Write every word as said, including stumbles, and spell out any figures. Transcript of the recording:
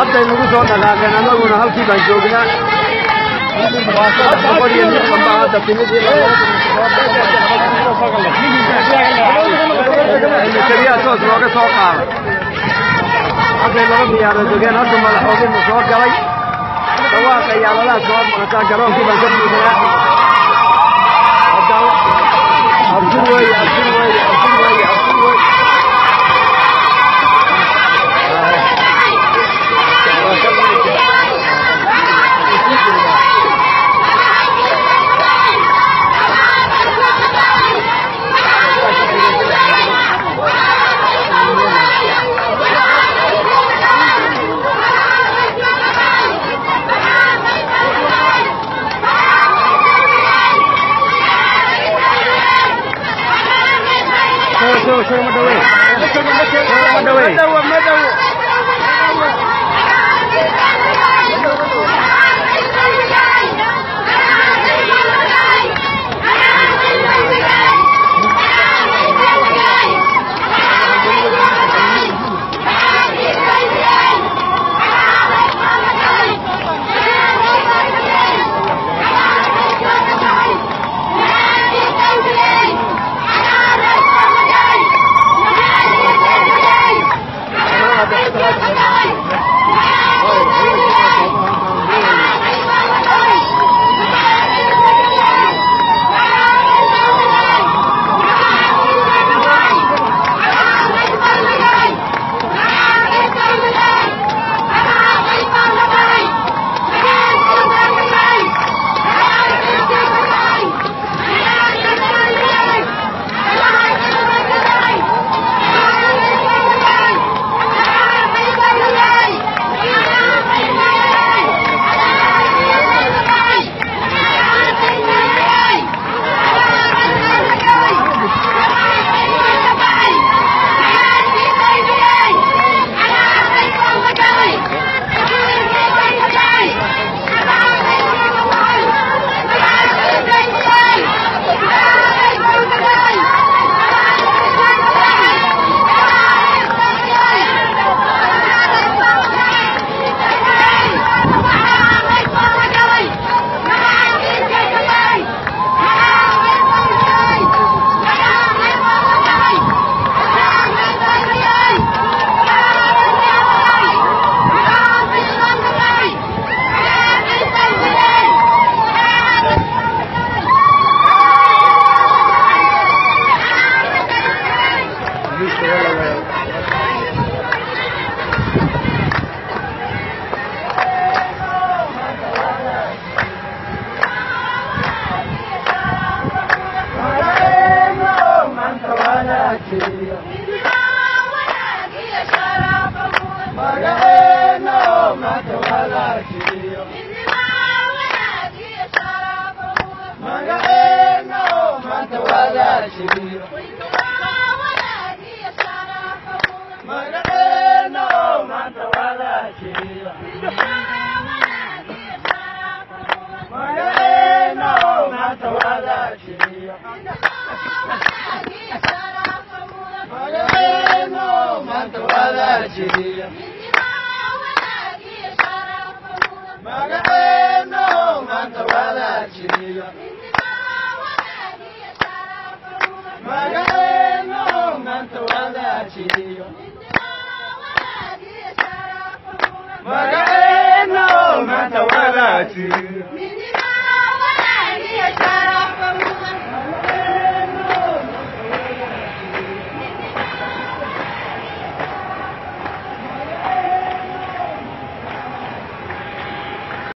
hadda inagu soo dhaqaaqeen anaguna halkii baan joognaa boqol iyo lix baa hadda timid keliya toos looga soo qaaday hadday laba diyaaro degeen hadda madaxoodinu soo galay dhawaaqa yaaladaha soo maqataa garoonkii baan ka buuxinaa absir weeye absir weeye absir weeye absir weeye Show, show him the way. Show him the way. Show him the way. Magano, Mantawala,